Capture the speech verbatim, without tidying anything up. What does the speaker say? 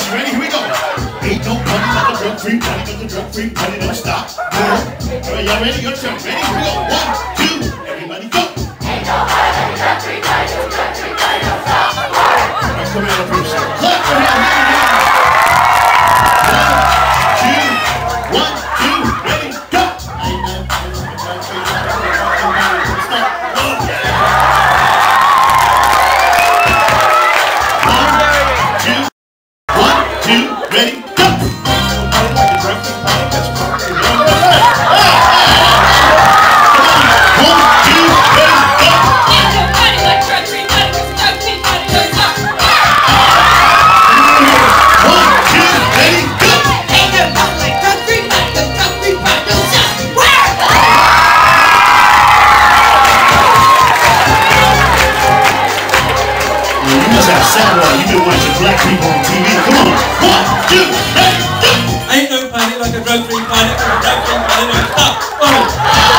You ready? Here we go. Ain't no party like a drug-free party, cause the drug-free party don't stop. Alright, y'all ready? Your turn. Ready? Here we go. One, two, everybody go. Ain't no party like a drug-free party, drug-free party don't stop. Alright, come here, producer. Clap for him. One, two, one, two, ready, go. Ain't no party like a drug-free party, drug-free party don't stop. Ready, go! Party like a drug-free party, that's party. One, two, ready, go! Ain't no party like drug-free party, cause drug-free party don't stop. One, two, ready, go! Ain't no party like drug-free party, cause drug-free party don't stop. You must have sat while you've been watching black people on T V. Come on, one, two, ready, go! Ain't no party like a drug-free party, cause a drug-free party don't stop. Oh.